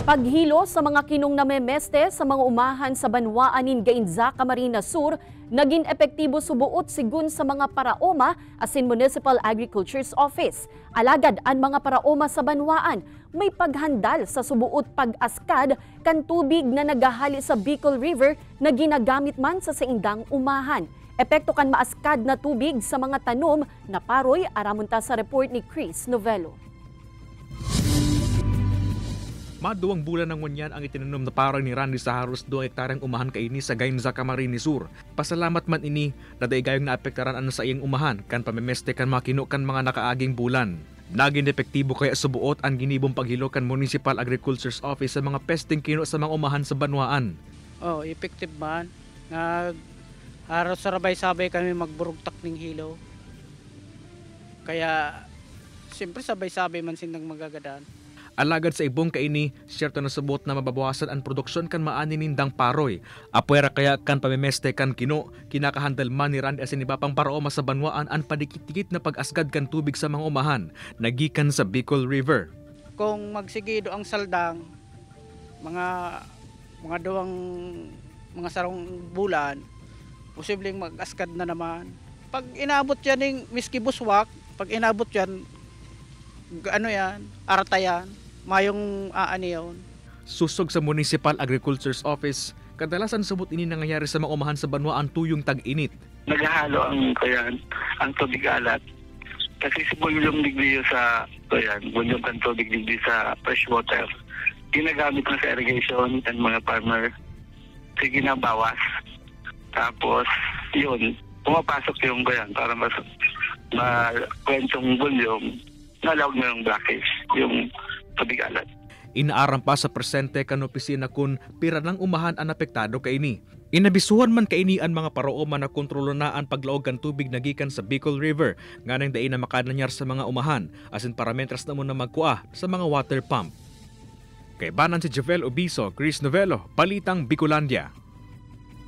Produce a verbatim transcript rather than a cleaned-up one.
Paghilo sa mga kinong namemeste sa mga umahan sa Banwaanin Gainza, Camarines Sur, naging epektibo subuot sigun sa mga paraoma asin Municipal Agriculture's Office. Alagad ang mga paraoma sa Banwaan may paghandal sa subuot pag-askad kan tubig na nagahali sa Bicol River na ginagamit man sa saindang umahan. Epekto kan maaskad na tubig sa mga tanom na paroy aramunta sa report ni Chris Novello. Maduwang bulan ng ngunyan ang itinanom na paroy ni Randy sa halos duwang hektaryang umahan kaini sa Gainza, Camarines Sur. Pasalamat man ini na daigayong naapektaran ano sa iyang umahan kan pamemeste kan makino kan mga nakaaging bulan. Naging epektibo kaya subuot ang ginibong paghilo kan Municipal Agriculture's Office sa mga pesting kino sa mga umahan sa Banwaan. Oh, effective man. Nag halos sarabay-sabay kami magburugtak ng hilo. Kaya siyempre sabay-sabay man sindang magagadaan. Alagad sa ibong kaini, siyerto na subot na mababawasan ang produksyon kan maani nindang paroy. Apwera kaya kan pamemeste kan kino, kinakahandal man ni Randy asin iba pang paraoma sa Banwaan ang padikit-dikit na pag-asgad kan tubig sa mga umahan, nagikan sa Bicol River. Kung magsigido ang saldang, mga mga duwang mga sarong bulan, posibleng mag-asgad na naman. Pag inabot yan ng miski buswak, pag inabot yan, ano yan, arta yan, mayong aani yun. Susog sa Municipal Agriculture's Office, kadalasan subot ini nangyayari sa mga umahan sa Banwaan tuyong tag-init. Naghahalo ang kayan, ang tubig alat. Kasi si bulyong digdi sa kayan, bulyong kan tubig digdi sa fresh water. Ginagamit na sa irrigation and mga farmer. Sige na bawas. Tapos, yun, pumapasok yung kayan para mas makwentong bulyong. Nalawag na yung blockage, yung tubig alat. Inaaram pa sa presente kan opisina kun pira ng umahan ang apektado kaini. Inabisuhan man kaini ang mga paraoma na kontrolo na ang paglaog kan tubig nagikan sa Bicol River nganang dai na makananyar sa mga umahan asin parametras na mo na magkuha sa mga water pump. Kay banan si Javel Obiso, Chris Novello, Balitang Bicolandia.